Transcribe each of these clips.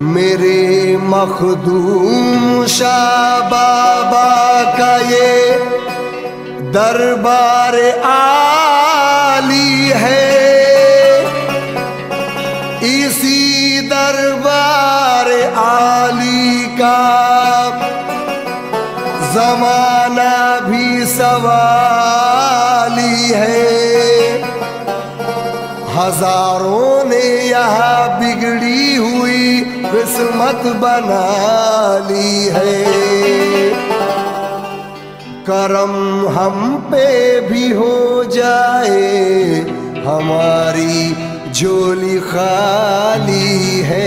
मेरे मखदूम शाह बाबा का ये दरबार आली है, इसी दरबार आली का जमाना भी सवाली है। हजारों ने यहाँ बिगड़ी हुई किस्मत बना ली है। करम हम पे भी हो जाए, हमारी झोली खाली है।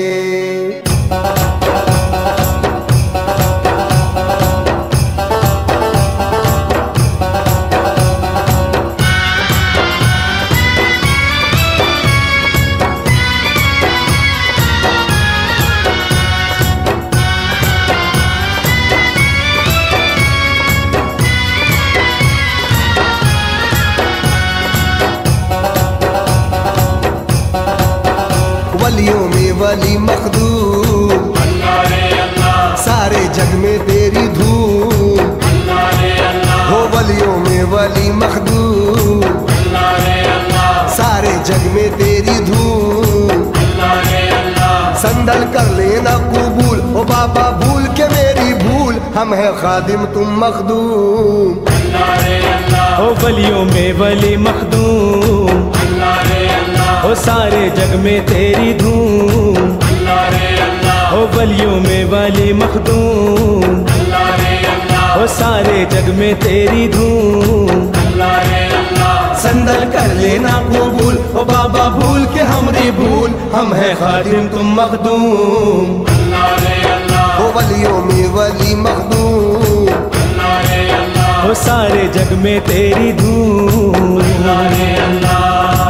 वलियों में वली मखदूम, अल्लाह रे अल्लाह, सारे जग में तेरी धूम। अल्लाह रे अल्लाह, हो वलियों में वली मखदूम, अल्लाह रे अल्लाह, सारे जग में तेरी धूम। अल्लाह रे अल्लाह, संदल कर लेना कबूल, ओ बाबा भूल के मेरी भूल, हम है खादिम तुम मखदूम। अल्लाह रे अल्लाह, हो वलियों में वली मखदूम, अल्लाह रे अल्लाह, हो सारे जग में तेरी धूम। अल्लाह रे अल्लाह, हो वलियों में वली मखदूम, अल्लाह रे अल्लाह, हो सारे जग में तेरी धूम। अल्लाह रे अल्लाह, संदल कर लेना कबूल, ओ बाबा भूल के हमरी भूल, हम है खादिम तुम मखदूम। अल्लाह रे अल्लाह, हो वलियों में वली मखदूम, अल्लाह रे अल्लाह, हो सारे जग में तेरी धूम। अल्लाह रे अल्लाह।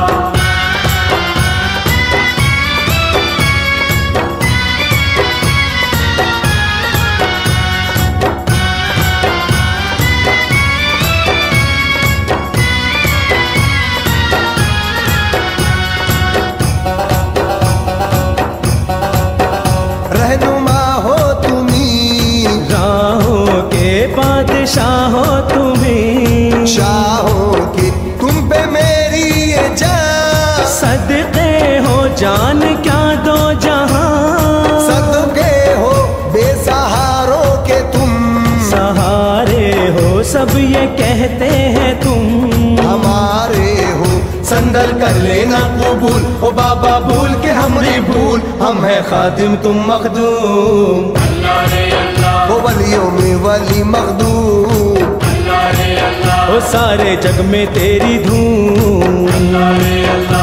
रहनुमा हो तुम्ही, राहों के बादशाह हो तुम्हें, शाहों की तुम पे मेरी ये जान। सदके हो जान क्या दो जहां, सदके हो बेसहारों के तुम, सहारे हो सब ये कहते हैं तुम। हमारे हो संदल कर लेना कबूल, ओ बाबा भूल के हमरी भूल, हम है खादिम तुम मखदूम। अल्लाह रे अल्लाह, ओ वलियों में वली मखदूम, अल्लाह रे अल्लाह, हो सारे जग में तेरी धूम। अल्लाह रे अल्लाह।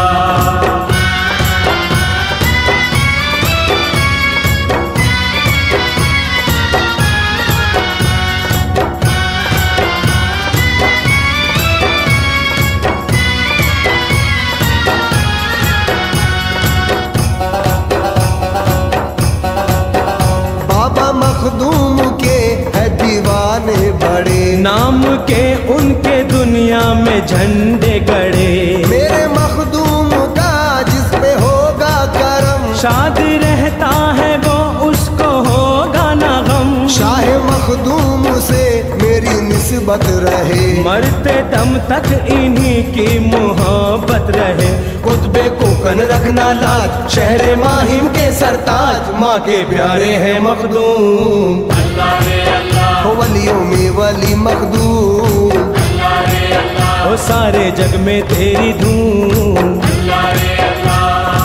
बाबा मखदूम के है दीवाने बड़े, नाम के उनके दुनिया में झंडे गड़े। मेरे मखदूम का जिस पे होगा करम, शाद रहता है वो उसको होगा ना गम। शाह मखदूम से मेरी निस्बत रहे, मरते दम तक इन्हीं की मोहब्बत रहे। कुतबे कोकन रखना लाज, शहर माहिम के सरताज, माँ के प्यारे हैं मखदूम। अल्लाह रे अल्लाह, हो वलियों में वली मखदूम, अल्लाह रे अल्लाह, हो सारे जग में तेरी धूम। अल्लाह रे अल्लाह।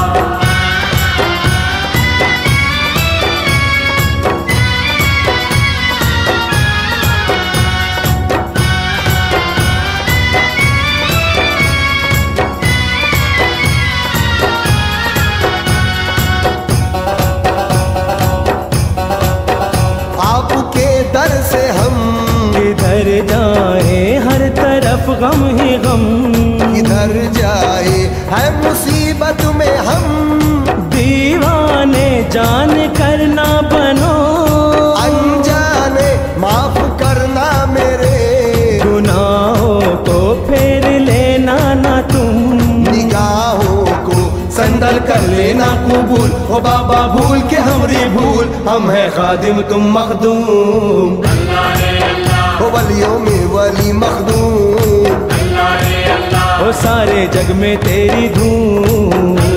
आपके दर से हम किधर जाए हर तरफ गम ही गम। किधर जाए है मुसीबत में हम, दीवाने जान कर ना बनो। अनजाने माफ करना मेरे गुनाहों को फेर लेना ना तुम। निगाहों को संदल कर लेना कबूल, ओ ओ बाबा भूल के हमरी भूल, हम है खादिम तुम मखदूम। अल्लाह रे अल्लाह, ओ वलियों में वली मखदूम। अल्लाह रे अल्लाह, ओ सारे जग में तेरी धूम।